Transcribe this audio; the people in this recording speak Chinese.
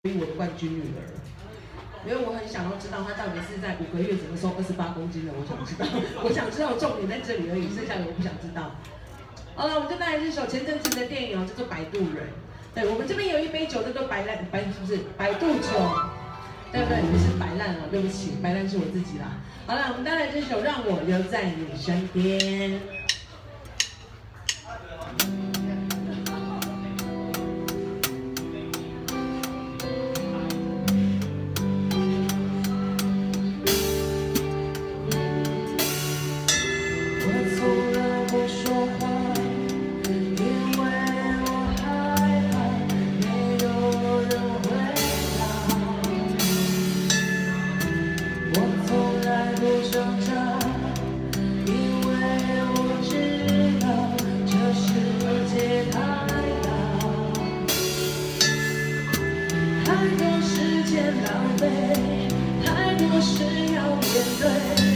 我的冠军女儿，因为我很想要知道她到底是在5个月怎么瘦28公斤的，我想知道，我想知道重点在这里而已，剩下的我不想知道。好了，我们就带来这首前阵子的电影哦，叫做《摆渡人》。对，我们这边有一杯酒叫做是不是摆渡酒？对不对？你是摆烂了，对不起，摆烂是我自己啦。好了，我们带来这首《让我留在你身边》。 太多时间浪费，太多事要面对。